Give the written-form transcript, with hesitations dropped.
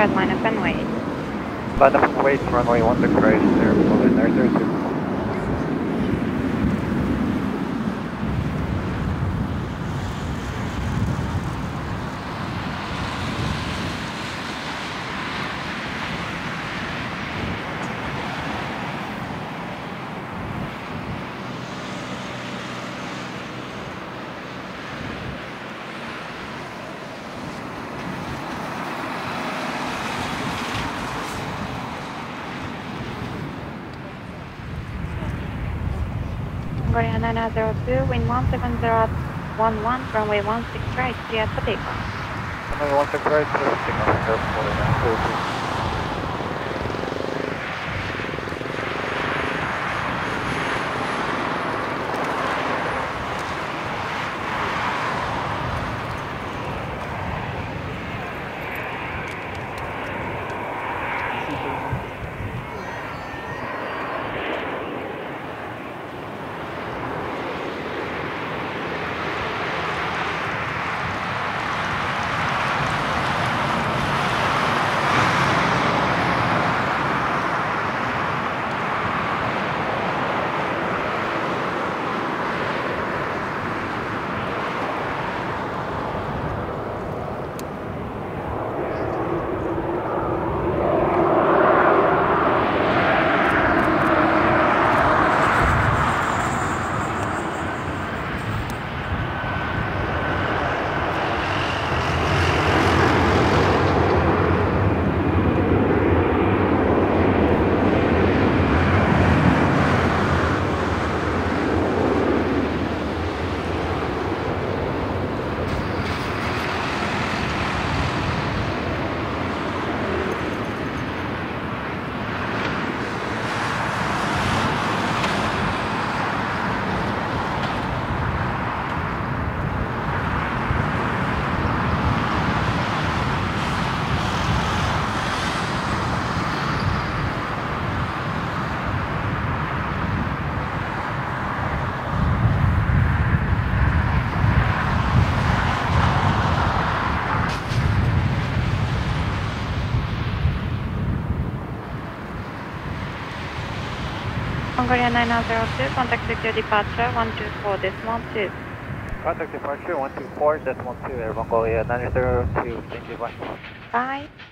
right, line up and wait. Line up and wait, runway 1 to Chrysler, moving 932. Korea 902, wind 17011, runway 16 right, clear for takeoff. Runway 1 to Chrysler, signal airport 932. Korea 902, contact secure departure 124.2. Contact departure 124.2, Air Mongolia 902, thank you, bye. Bye.